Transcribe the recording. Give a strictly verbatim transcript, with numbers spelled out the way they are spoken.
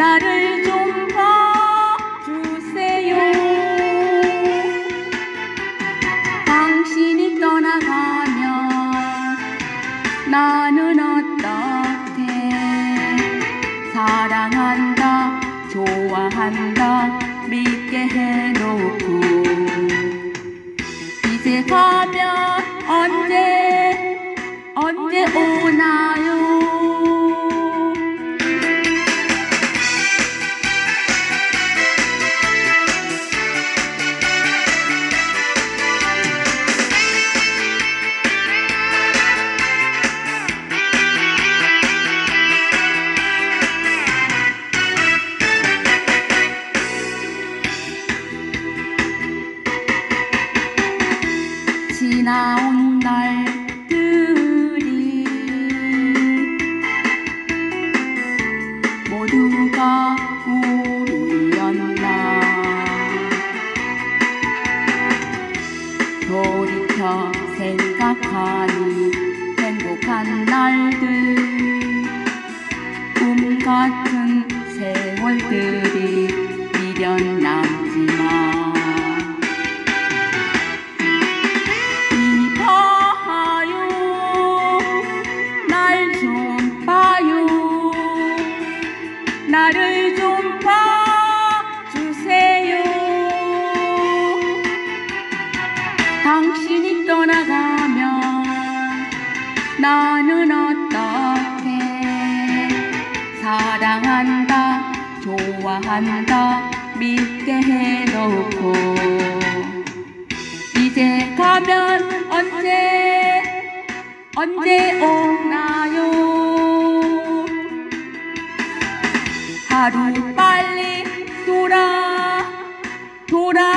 나를 좀 봐주세요. 당신이 떠나가면 나는 어떻게 사랑한다 좋아한다 믿게 해놓고 이제 가면 언제 언제 오나요? 지나온 날들이 모두가 우리였나. 돌이켜 생각하니 행복한 날들 꿈 같은 세월들이 미련 남지만 나를 좀 봐주세요. 당신이 떠나가면 나는 어떻게 사랑한다 좋아한다 믿게 해놓고 이제 가면 언제 언제 오나요? 하루 빨리 돌아 돌아